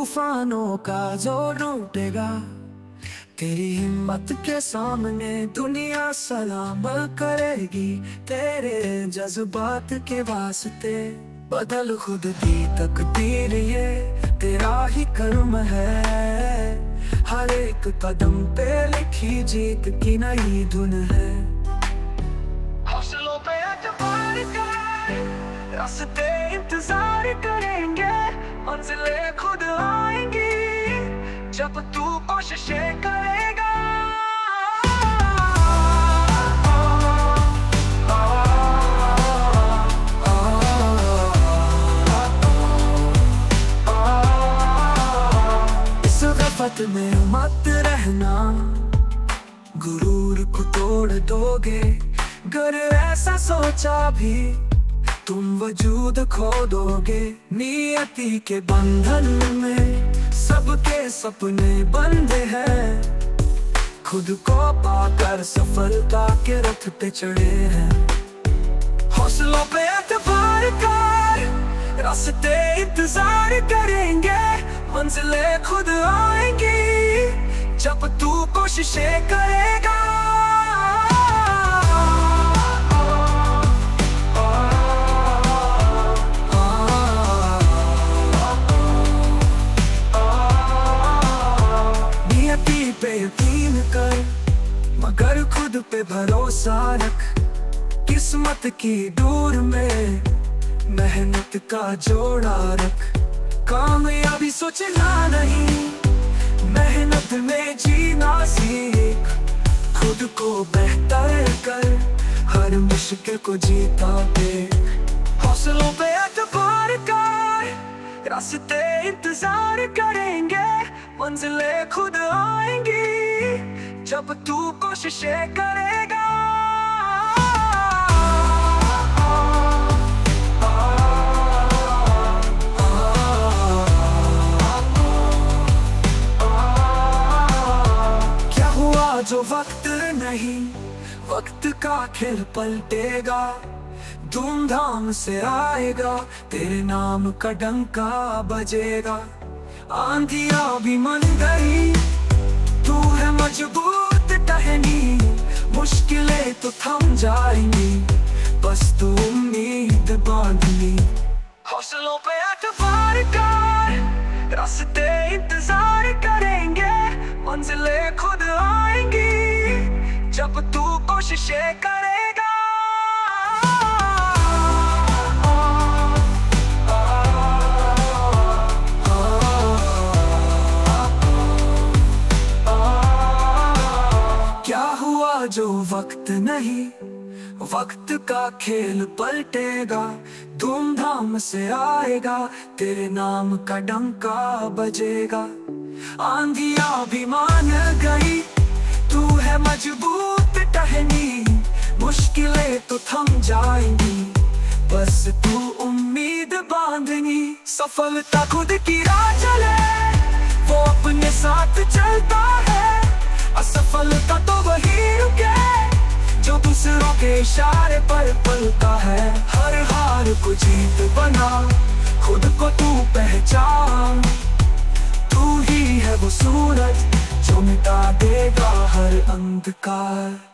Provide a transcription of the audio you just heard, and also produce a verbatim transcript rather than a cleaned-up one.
तूफानों का जोर टूटेगा। तेरी हिम्मत के सामने दुनिया सलाम करेगी। तेरे जज्बात के वास्ते बदल खुद की तकदीर, ये तेरा ही कर्म है। हर एक कदम पे लिखी जीत की नई धुन है। हौसलों पे एतबार कर, रास्ते इंतजार करेंगे, मंजिलें खुद आएंगी जब तू कोशिशें करेगा। इस गफलत में मत रहना, गुरूर को तोड़ दोगे। अगर ऐसा सोचा भी तुम वजूद खो दोगे। नियति के बंधन में सबके सपने बंधे हैं, खुद को पाकर सफलता के रथ पे चढ़े हैं। हौसलों पे एतबार कर, रास्ते इंतजार करेंगे, मंजिलें खुद आएंगी जब तू कोशिशें करेगा। पे यकीन कर, मगर खुद पे भरोसा रख। किस्मत की डोर में मेहनत का जोड़ा रख। कामयाबी सोचना नहीं, मेहनत में जीना सीख। खुद को बेहतर कर, हर मुश्किल को जीता देख। हौसलों पे एतबार कर, रास्ते इंतजार करेंगे, मंजिलें खुद आएंगी जब तू कोशिशें करेगा। क्या हुआ जो वक्त नहीं, वक्त का खेल पलटेगा। धूमधाम से आएगा, तेरे नाम का डंका बजेगा। आंधियां भी मन गई, तू है मजबूत टहनी। मुश्किलें तो थम जाएंगी, बस तू उम्मीद बांधनी। हौसलों पे एतबार कर, रास्ते इंतजार करेंगे, मंजिलें खुद आएंगी जब तू कोशिशें करेगा। जो वक्त नहीं, वक्त का खेल पलटेगा। धूमधाम से आएगा, तेरे नाम का डंका बजेगा। आंधियां भी मान गई, तू है मजबूत टहनी। मुश्किलें तो थम जाएंगी, बस तू उम्मीद बांधनी। सफलता खुद की राह चले, वो अपने साथ चलता है। असफलता तो वही रुके जो दूसरों के इशारे पर पलता है। हर हार को जीत बना, खुद को तू पहचान। तू ही है वो सूरज जो मिटा देगा हर अंधकार।